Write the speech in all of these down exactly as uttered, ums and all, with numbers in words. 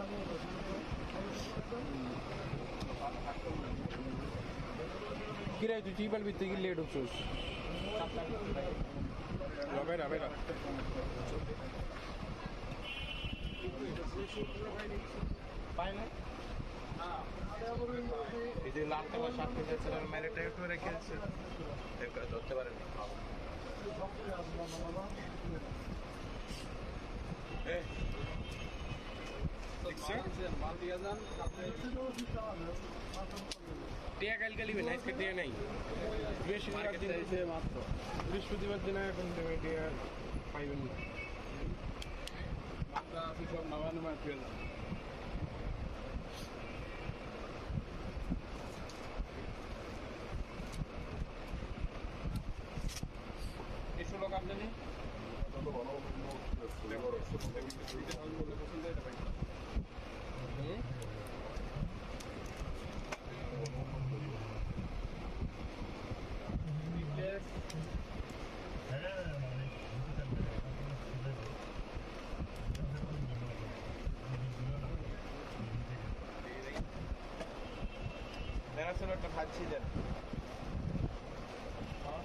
কিরাই তুই টিপাল ভিতরে কি লেট হচ্ছিস বেড়া বেড়া পাই না এই যে লাখ টাকা সাত কেজি ম্যারেটে একটু রেখে ধরতে পারেন টিয়া কালকে লিবেন আজকে টিয়া নাই মাত্র বৃহস্পতিবার দিন এখন টিয়া পাইবেন না সব নামানো মাত্র eso lo cambian ni no lo no le moro eso me dice algo le puse de ahí eh yes मेरा से लोग खाद छी दे हां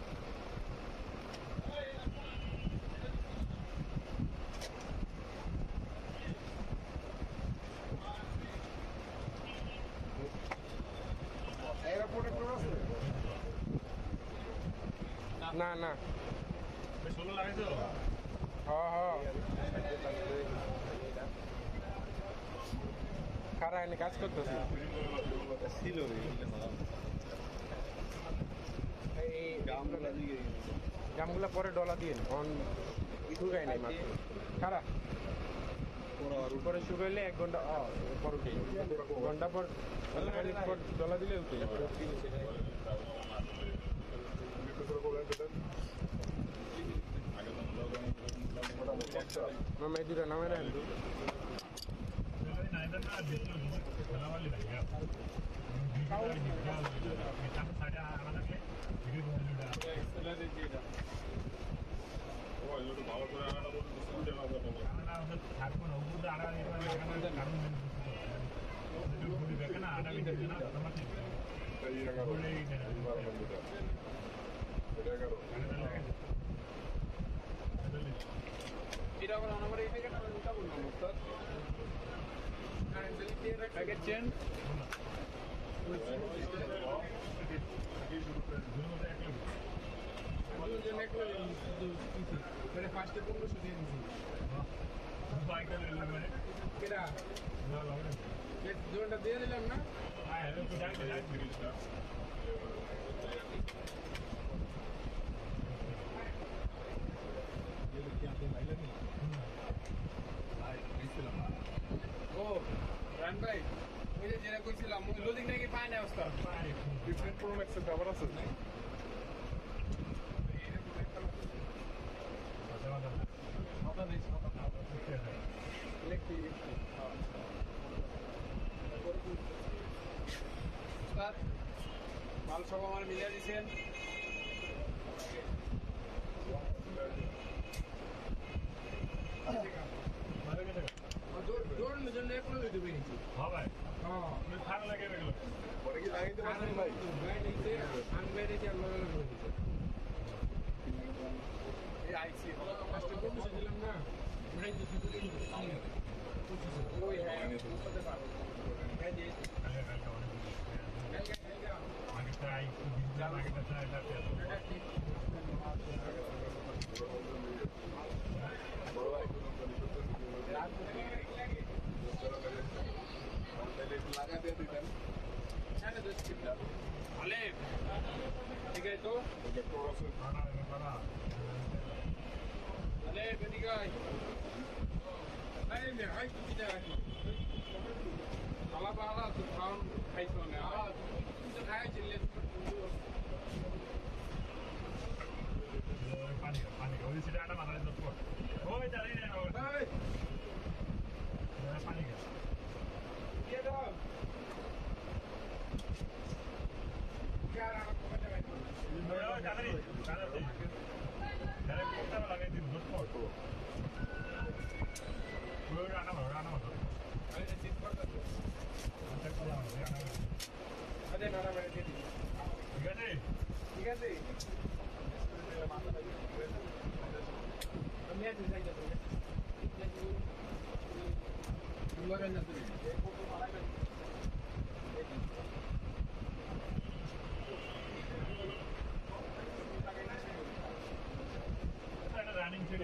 এয়ারপোর্টে কোন আছে না না বে ষোলো লাগাইছো হ্যাঁ হ্যাঁ কারা এনে কাজ করতেছে ছিল এই গামগুলা দিয়ে গামগুলা পরে ডলা দিয়ে অন শুকাই নাই মাত্র কারা উপরে শুকাইলে এক ঘন্টা পর উঠে ঘন্টা পর পর ডলা দিলে উঠে মামা এই দুটা নামে রাখেন তো ভালো করে আনাটা বলতে না আটা মিনিট না এটা আবার আমার এই থেকে টাকা বললাম স্যার কারেন্টলি দিয়ে প্যাকেট চেন আমি জন্য একটা মানে ফার্স্টে পনেরোশো দিয়ে দিয়েছি বাইকটা নিলাম মানে কেটা না লাগে জোনটা দিয়ে দিলাম না হ্যাঁ এটা তো যাই যাই জিনিসটা ও রান ভাই ওই যে যেটা কইছিলাম লোডিং নাকি পায় না অবস্থা ফিফটিন প্রো ম্যাক্সের কভার আছে মাল সব আমার মিলিয়ে দিচ্ছেন জোড়ানোর জন্য এক লোক দিতে পেরেছি হ্যাঁ ভাই হ্যাঁ খারাপ লাগে এগুলো পরে কি লাগাইতে পারছেন ভাই গাইডেছে আনগাইডেছে আল্লাহ আল্লাহ করে দিয়েছে এই আইসি ফার্স্টে পনেরোশো দিলাম না ওটাই তো শুধু ওই হ্যাঁ বুঝতে পারবো হ্যাঁ জি আগে ট্রাই আগে ট্রাই বড় ভাই লাগাতে দিবেন সাড়ে দশ কিলো আলে ঠিক আছে তো আলে বেটি গাই আরে মে হাই কি জায়গা আলা বালা তো খাওন খাইছো না আ তো খাই চিল্লে পানি পানি ওই সিটা আটা মারা দত ওই দাঁড়াই না ওই পানি কে দিয়ে দাও তাড়াতাড়ি তাড়াতাড়ি তাহলে কোনটা লাগাই দিন দত ওই আটা মারা আটা মারা রানিং ছেড়ে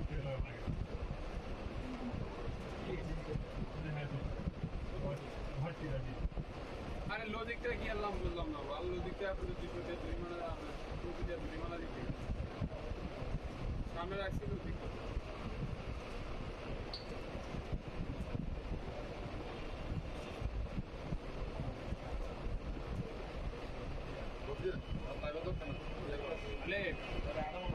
আরে লো দিকটা কি আল্লাহ বললাম না ভালো লো দিকটা আপনি দুশো দিয়ে দুই মানা দুশো দিয়ে দুই মানা দিতে সামনে রাখছি লো দিকটা আলে